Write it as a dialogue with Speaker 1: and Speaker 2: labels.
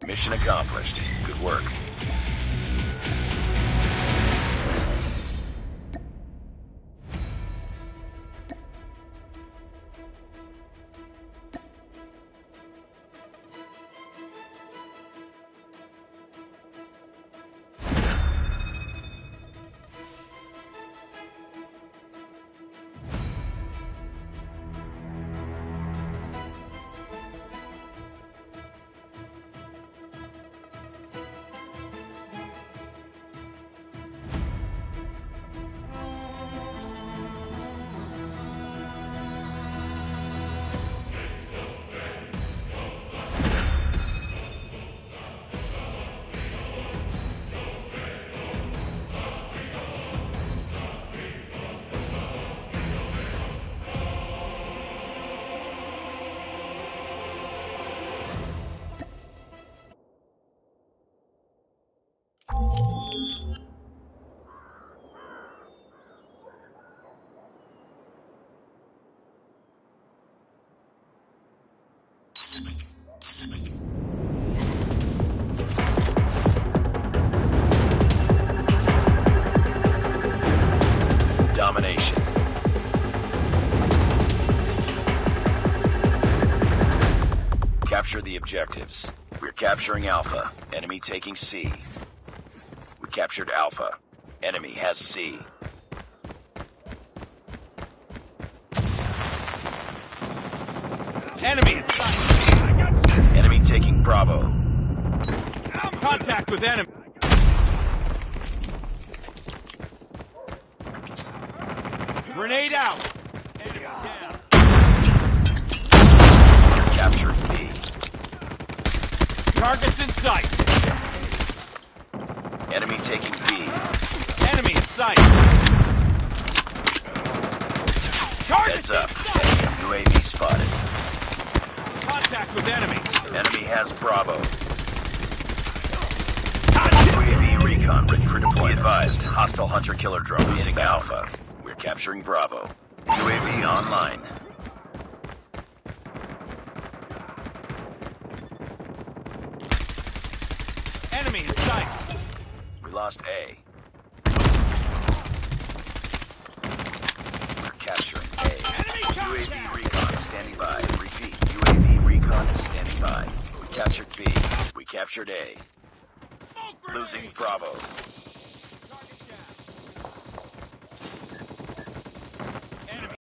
Speaker 1: Mission accomplished. Good work. Domination. Capture the objectives. We're capturing Alpha. Enemy taking C. We captured Alpha. Enemy has C.
Speaker 2: Enemy in sight.
Speaker 1: Enemy taking Bravo.
Speaker 2: Contact with enemy. Grenade out. Enemy down.
Speaker 1: Captured B.
Speaker 2: Targets in sight.
Speaker 1: Enemy taking B.
Speaker 2: Enemy in sight. Targets
Speaker 1: Heads up.
Speaker 2: in sight.
Speaker 1: UAV spotted.
Speaker 2: Contact with enemy.
Speaker 1: Enemy has Bravo. UAV recon ready for deployment. Be advised, hostile hunter-killer drone losing Alpha. We're capturing Bravo. UAV online.
Speaker 2: Enemy in sight.
Speaker 1: We lost A. We're capturing A.
Speaker 2: Enemy
Speaker 1: UAV
Speaker 2: contact.
Speaker 1: recon standing by. Repeat, UAV recon is standing by. We captured B. We captured A. Losing Bravo.